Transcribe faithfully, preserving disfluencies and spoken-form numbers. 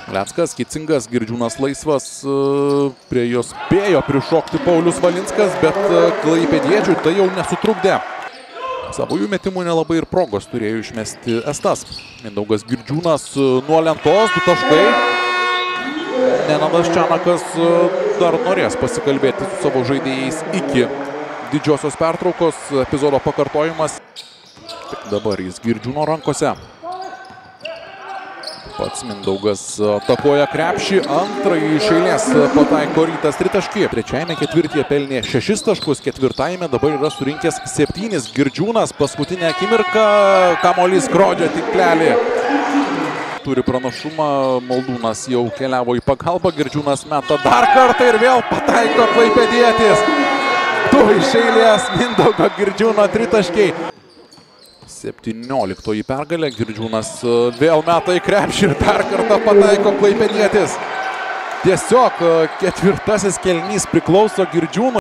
Leckas, Kicingas, Girdžiūnas laisvas, prie jos spėjo prišokti Paulius Valinskas, bet klaipėdiečiui tai jau nesutrukdė. Savųjų metimų nelabai ir progos turėjo išmesti Estas. Mindaugas Girdžiūnas nuo lentos, du taškai. Nenadas Čianakas dar norės pasikalbėti su savo žaidėjais iki didžiosios pertraukos. Epizodo pakartojimas. Tik dabar jis Girdžiūno rankose. Pats Mindaugas atakuoja krepšį, antrąjį iš eilės pataiko Rytas tritaškį. Trečiajame ketvirtyje pelnė šešis taškus, ketvirtajame dabar yra surinkęs septynis. Girdžiūnas paskutinę akimirką, kamuolys skrodžia tinklelį. Turi pranašumą, Maldūnas jau keliavo į pagalbą, Girdžiūnas meta dar kartą ir vėl pataiko klaipėdietis. Du iš eilės Mindaugo Girdžiūno tritaškiai. septynioliktoji pergalė, Girdžiūnas vėl meta į krepšį ir dar kartą pataiko klaipėdietis. Tiesiog ketvirtasis kėlinys priklauso Girdžiūnui.